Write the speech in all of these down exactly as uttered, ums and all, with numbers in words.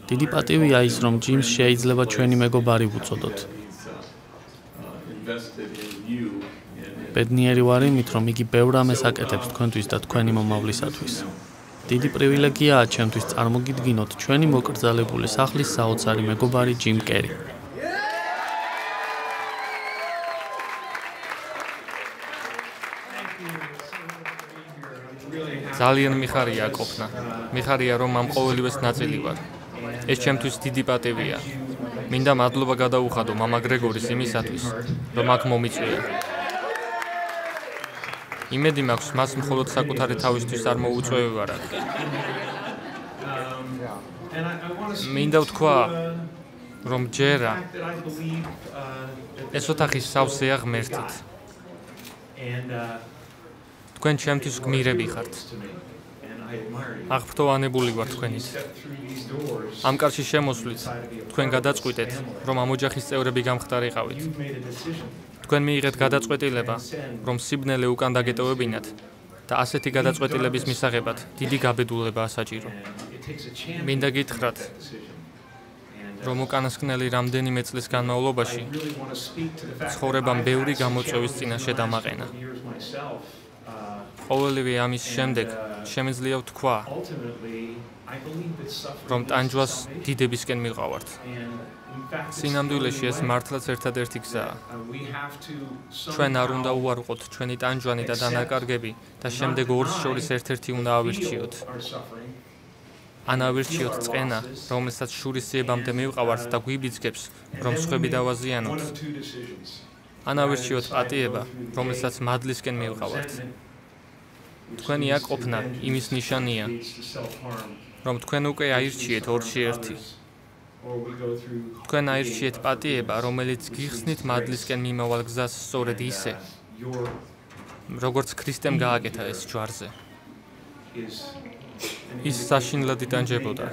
დიდი პატივია ის, რომ ჯიმს შეიძლება ჩვენი მეგობარი ვუწოდოთ. ბედნიერი ვარ იმით, რომ იგი ბევრ რამეს აკეთებს თქვენთვის და თქვენი მომავლისათვის. დიდი პრივილეგიაა ჩემთვის წარმოგიდგინოთ ჩვენი მოკრძალებული სახლის საოცარი მეგობარი ჯიმ კერი. ძალიან მიხარია ყოფნა. მიხარია, რომ ამ ყოველივეს ნაწილი ვარ. ეს ჩემთვის დიდი პატივია. მინდა მადლობა გადაუხადო მამა გრეგორის იმისათვის, რომ აქ მომიწვია. იმედი მაქვს, მას მხოლოდ საკუთარი თავისთვის არ მოუწევებარა. მინდა ვთქვა, რომ ჯერა ეს ოთახი სავსეა ღმერთით. თქვენ ჩემთვის გმირები ხართ. აღფრთოვანებული ვარ თქვენით. ამ კარში შემოსვლით თქვენ გადაწყვიტეთ, რომ ამ ოჯახის წევრები გამხდარიყავით. თქვენ მიიღეთ გადაწყვეტილება, რომ სიბნელე უკან დაგეტოვებინათ და ასეთი გადაწყვეტილების მისაღებად დიდი გაბედულებაა საჭირო. მინდა გითხრათ, რომ უკანასკნელი რამდენიმე წლის განმავლობაში ცხოვრებამ ბევრი გამოწვევის წინაშე დამაყენა. ყოველივე ამის შემდეგ შემიძლია ვთქვა, რომ ტანჯვას დიდებისკენ მივყავართ. სინამდვილეში ეს მართლაც ერთადერთი გზაა. ჩვენ არ უნდა უარყოთ ჩვენი ტანჯვანი და დანაკარგები და შემდეგ ორს შორის ერთ-ერთი უნდა ავირჩიოთ. ან ავირჩიოთ წყენა, რომელსაც შურისძიებამდე მივყავართ და გვიბიძგებს, რომ სხვები დავაზიანოთ. ან ავირჩიოთ პატიება, რომელსაც მადლისკენ მივყავართ. თქვენი აქ ყოფნა იმის ნიშანია, რომ თქვენ უკვე აირჩიეთ ორში ერთი. თქვენ აირჩიეთ პატიება, რომელიც გიხსნით მადლისკენ მიმავალ გზას სწორედ ისე, როგორც ქრისტემ გააკეთა ეს ჯვარზე. ის საშინლად იტანჯებოდა.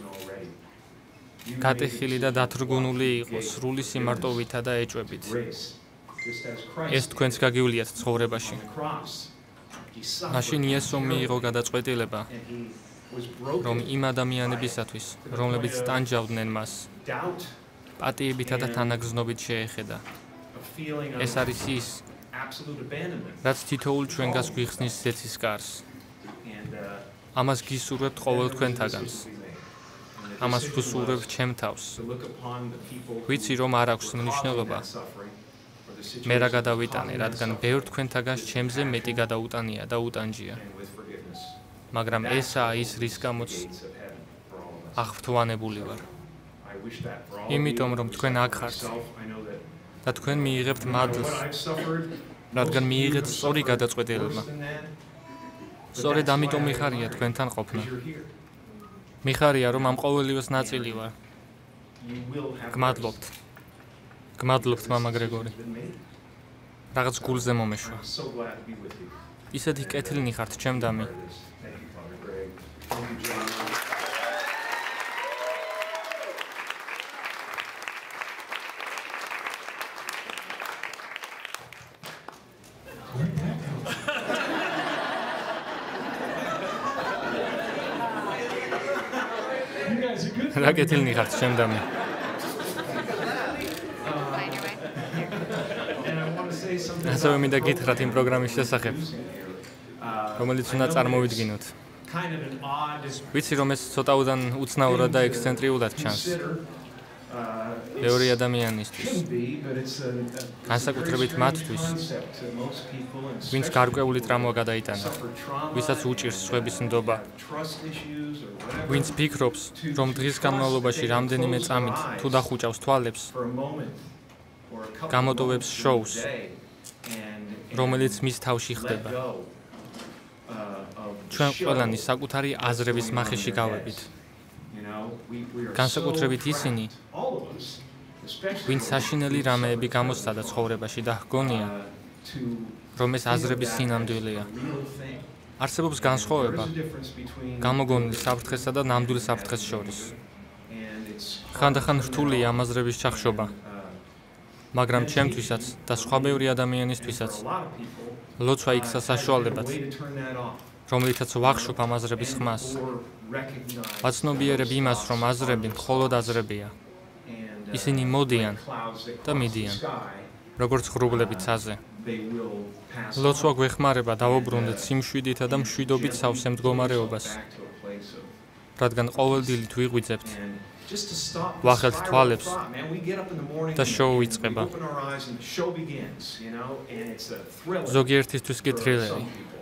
გატეხილი და დათრგუნული იყო სრული სიმარტოვითა და ეჭვებით. ეს თქვენც გაგივლიათ ცხოვრებაში. მაშინ იესომ მიიღო გადაწყვეტილება, რომ იმ ადამიანებისათვის, რომლებიც ტანჯავდნენ მას, პატიებითა და თანაგრძნობით შეეხედა. ეს არის ის, რაც თითოეულ ჩვენგანს გვიხსნის ზეცის კარს. ამას გისურვებთ ყოველ თქვენთაგანს. ამას ვუსურვებ ჩემ თავს. ვიცი, რომ არ აქვს მნიშვნელობა. მე რა გადავიტანე, რადგან ბევრ თქვენთაგანს ჩემზე მეტი გადაუტანია და უტანჯია. მაგრამ ესაა ის, რის გამოც აღფრთოვანებული ვარ. იმიტომ, რომ თქვენ აქ ხართ და თქვენ მიიღებთ მადლს, რადგან მიიღეთ სწორი გადაწყვეტილება. სწორედ ამიტომ მიხარია თქვენთან ყოფნა. მიხარია, რომ ამ ყოველივეს ნაწილი ვარ. გმადლობთ. გმადლობთ, მამა გრეგორი. რაღაც გულზე მომეშვა. ისეთი კეთილნი ხართ, ჩემდამი. რა კეთილნი ხართ, ჩემდამი. ასევე მინდა გითხრათ იმ პროგრამის შესახებ, რომელიც უნდა წარმოვიდგინოთ. ვიცი, რომ ეს ცოტაუდან უცნაურად და ექსცენტრიულად ჩანს. ბევრი ადამიანისთვის. განსაკუთრებით მათთვის, ვინც გარკვეული ტრამვა გადაიტანა, ვისაც უჭირს სხვების ნდობა. ვინც ფიქრობს, რომ დღის განმავლობაში რამდენიმე წამით თუ დახუჭავს თვალებს, გამოტოვებს შოუს, რომელიც მის თავში ხდება. ჩვენ ყველანი საკუთარი აზრების მახეში გავებით. განსაკუთრებით ისინი, ვინც საშინელი რამეები გამოსცადა ცხოვრებაში და ჰგონია, რომ ეს აზრების სინამდვილეა. არსებობს განსხვავება გამოგონილ საფრთხესა და ნამდვილ საფრთხეს შორის. ხანდახან რთულია ამ აზრების ჩახშობა, მაგრამ ჩემთვისაც და სხვა ბევრი ადამიანისთვისაც ლოცვა იქცა საშუალებად, რომლითაც ვახშობ ამ აზრების ხმას. ვაცნობიერებ იმას, რომ აზრები მხოლოდ აზრებია. ისინი მოდიან და მიდიან, როგორც ღრუბლები ცაზე. ლოცვა გვეხმარება დავუბრუნდეთ სიმშვიდითა და მშვიდობით სავსე მდგომარეობას, რადგან ყოველდილით ვიღვიძებთ. ვახელთ თვალებს და შოუ იწყება. ზოგიერთისთვის კი თრილერი.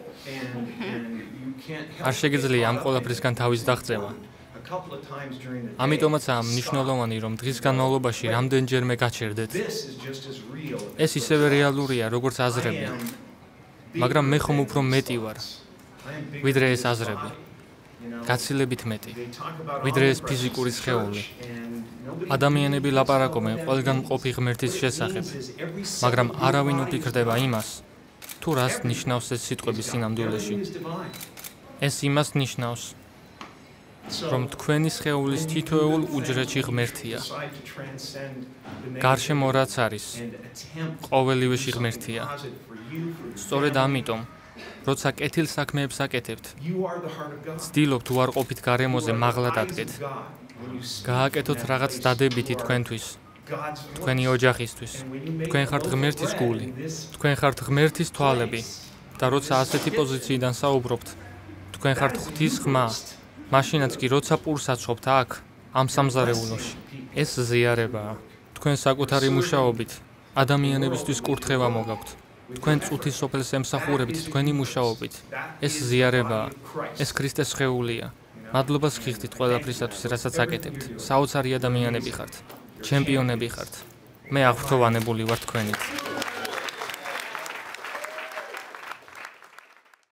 არ შეგიძლია ამ ყველაფრისგან თავის დაღწევა. ამიტომაცაა მნიშვნელოვანი, რომ დღის განმავლობაში რამდენჯერმე გაჩერდეთ. ეს ისევე რეალურია, როგორც აზრები, მაგრამ მე ხომ უფრო მეტი ვარ, ვიდრე ეს აზრები. გაცილებით მეტი, ვიდრე ეს ფიზიკური სხეული. ადამიანები ლაპარაკობენ ყველგან მყოფი ღმერთის შესახებ, მაგრამ არავინ უფიქრდება იმას, თუ რას ნიშნავს ეს სიტყვები სინამდვილეში. ეს იმას ნიშნავს, რომ თქვენი სხეულის თითოეულ უჯრედში ღმერთია. გარშემო რაც არის, ყოველივეში ღმერთია. სწორედ ამიტომ, როცა კეთილ საქმეებს აკეთებთ, ცდილობთ უარყოფით გარემოზე მაღლა დადგეთ. გააკეთოთ რაღაც დადებითი თქვენთვის, თქვენი ოჯახისთვის. თქვენ ხართ ღმერთის გული, თქვენ ხართ ღმერთის თვალები და როცა ასეთი პოზიციიდან საუბრობთ, თქვენ ხართ ღვთის ხმა. მაშინაც კი როცა პურს აცხობთ აქ, ამ სამზარეულოში, ეს ზიარებაა. თქვენ საკუთარი მუშაობით ადამიანებისთვის კურთხევა მოგაქვთ. თქვენ წუთის სოფელს ემსახურებით თქვენი მუშაობით. ეს ზიარებაა. ეს ქრისტეს სხეულია. მადლობას გიხდით ყველაფრისათვის, რასაც აკეთებთ. საოცარი ადამიანები ხართ. ჩემპიონები ხართ. მე აღფრთოვანებული ვარ თქვენით.